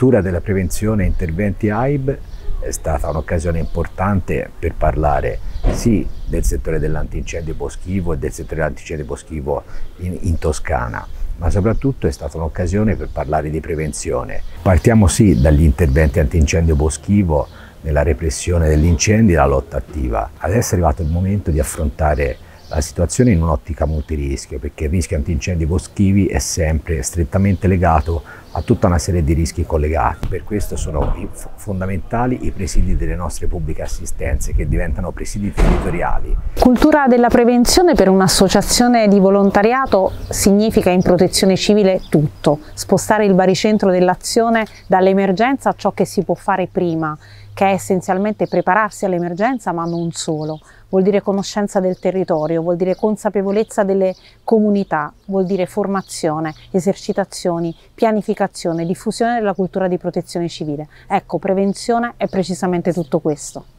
cultura della prevenzione e interventi AIB è stata un'occasione importante per parlare sì del settore dell'antincendio boschivo e del settore dell'antincendio boschivo in Toscana, ma soprattutto è stata un'occasione per parlare di prevenzione. Partiamo sì dagli interventi antincendio boschivo nella repressione degli incendi e la lotta attiva. Adesso è arrivato il momento di affrontare la situazione in un'ottica multirischio, perché il rischio antincendi boschivi è sempre strettamente legato a tutta una serie di rischi collegati. Per questo sono fondamentali i presidi delle nostre pubbliche assistenze, che diventano presidi territoriali. Cultura della prevenzione per un'associazione di volontariato significa in protezione civile tutto, spostare il baricentro dell'azione dall'emergenza a ciò che si può fare prima, che è essenzialmente prepararsi all'emergenza, ma non solo. Vuol dire conoscenza del territorio, vuol dire consapevolezza delle comunità, vuol dire formazione, esercitazioni, pianificazione, diffusione della cultura di protezione civile. Ecco, prevenzione è precisamente tutto questo.